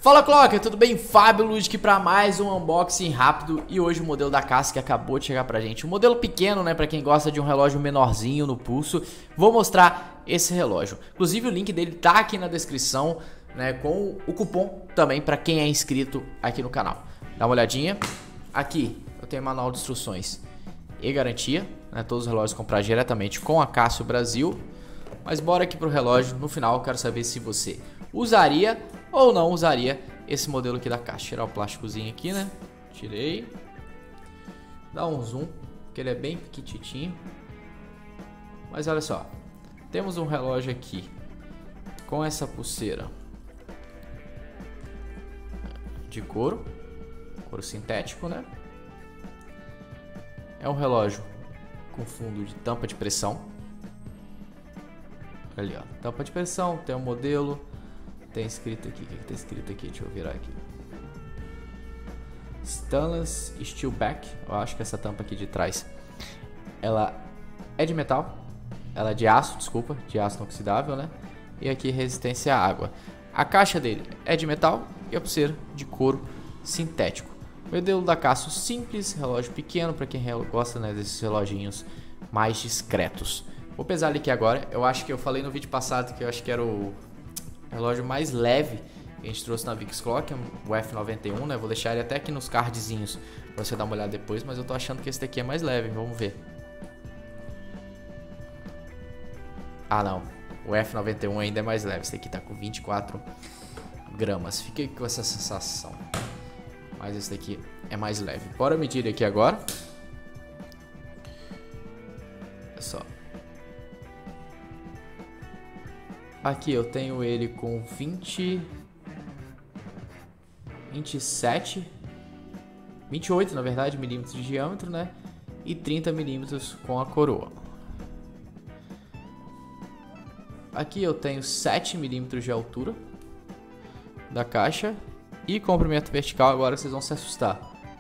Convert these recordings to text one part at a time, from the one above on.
Fala Clocker, tudo bem? Fábio Luz aqui para mais um unboxing rápido e hoje o modelo da Casio que acabou de chegar pra gente. Um modelo pequeno, né, para quem gosta de um relógio menorzinho no pulso. Vou mostrar esse relógio. Inclusive o link dele tá aqui na descrição, né, com o cupom também para quem é inscrito aqui no canal. Dá uma olhadinha. Aqui eu tenho manual de instruções e garantia, né, todos os relógios comprar diretamente com a Casio Brasil. Mas bora aqui pro relógio. No final eu quero saber se você usaria ou não usaria esse modelo aqui da Casio. Tirar o plásticozinho aqui, né? Tirei. Dá um zoom, que ele é bem pequititinho. Mas olha só, temos um relógio aqui com essa pulseira de couro sintético, né? É um relógio com fundo de tampa de pressão. Ali, ó, tampa de pressão, tem um modelo. Tem escrito aqui, o que tá escrito aqui? Deixa eu virar aqui. Stainless Steel Back. Eu acho que essa tampa aqui de trás, ela é de metal. Ela é de aço, desculpa, de aço inoxidável, né? E aqui resistência à água. A caixa dele é de metal e a pulseira de couro sintético. Modelo da Casio simples, relógio pequeno para quem gosta, né, desses reloginhos mais discretos. Vou pesar ele aqui agora. Eu acho que eu falei no vídeo passado que eu acho que era o relógio mais leve que a gente trouxe na VIX Clock, o F91, né? Vou deixar ele até aqui nos cardzinhos pra você dar uma olhada depois, mas eu tô achando que esse daqui é mais leve, vamos ver. Ah não, o F91 ainda é mais leve, esse daqui tá com 24 gramas, fiquei com essa sensação. Mas esse daqui é mais leve. Bora medir ele aqui agora. Olha só. Aqui eu tenho ele com 28 na verdade, milímetros de diâmetro, né? E 30 milímetros com a coroa. Aqui eu tenho 7 milímetros de altura da caixa e comprimento vertical. Agora vocês vão se assustar.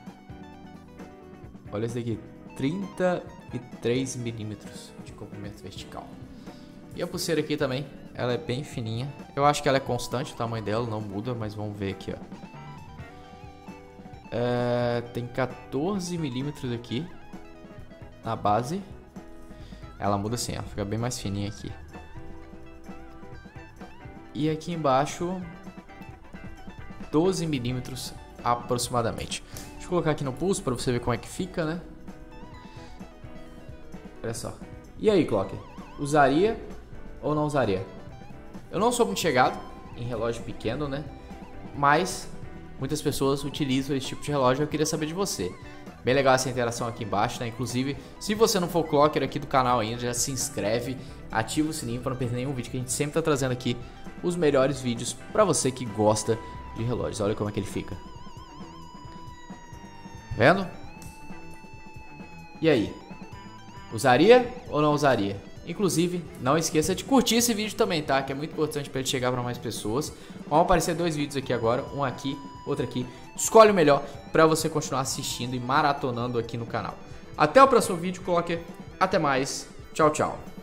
Olha esse daqui, 33 milímetros de comprimento vertical. E a pulseira aqui também, ela é bem fininha. Eu acho que ela é constante, o tamanho dela não muda, mas vamos ver aqui, ó. Tem 14 milímetros aqui na base. Ela muda assim, ó, fica bem mais fininha aqui. E aqui embaixo, 12 milímetros aproximadamente. Deixa eu colocar aqui no pulso para você ver como é que fica, né? Olha só. E aí, Clocker? Usaria ou não usaria? Eu não sou muito chegado em relógio pequeno, né? Mas muitas pessoas utilizam esse tipo de relógio. Eu queria saber de você. Bem legal essa interação aqui embaixo, né? Inclusive, se você não for Clocker aqui do canal ainda, já se inscreve, ativa o sininho para não perder nenhum vídeo, que a gente sempre tá trazendo aqui os melhores vídeos para você que gosta de relógios. Olha como é que ele fica. Vendo? E aí? Usaria ou não usaria? Inclusive, não esqueça de curtir esse vídeo também, tá? Que é muito importante para ele chegar para mais pessoas. Vão aparecer dois vídeos aqui agora, um aqui, outro aqui. Escolhe o melhor para você continuar assistindo e maratonando aqui no canal. Até o próximo vídeo, Clocker. Até mais. Tchau, tchau.